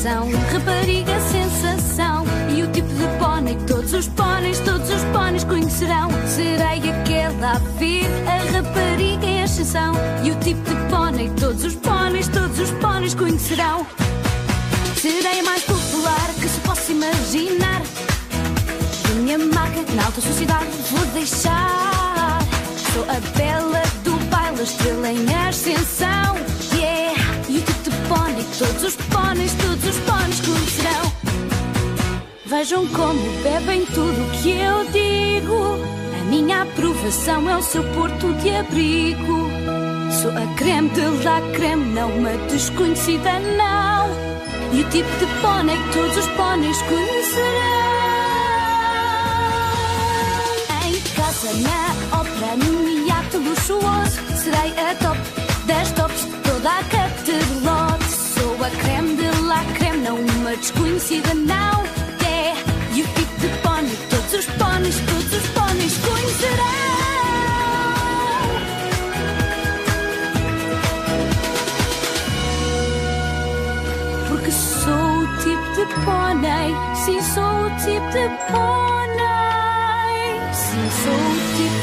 atenção. Rapariga sensação. E o tipo de pónei que todos os póneis conhecerão. Serei aquela a ver, a rapariga em ascensão. E o tipo de pónei que todos os póneis conhecerão. Serei a mais popular que se possa imaginar. Minha marca na alta sociedade vou deixar. Sou a bela do baile, a estrela em ascensão. Yeah! E o tipo de pónei que todos os póneis conhecerão. Vejam como bebem tudo o que eu digo. A minha aprovação é o seu porto de abrigo. Sou a creme de la creme, não uma desconhecida, não. E o tipo de pónei que todos os póneis conhecerão. Em casa, na ópera, num iate luxuoso, serei a top das tops de toda a categoria. Sou a creme de la creme, não uma desconhecida, não. Yeah. E o tipo de pónei que todos os póneis conhecerão. Porque sou o tipo de pônei. Sim, sou o tipo de pônei. Sim, sou o tipo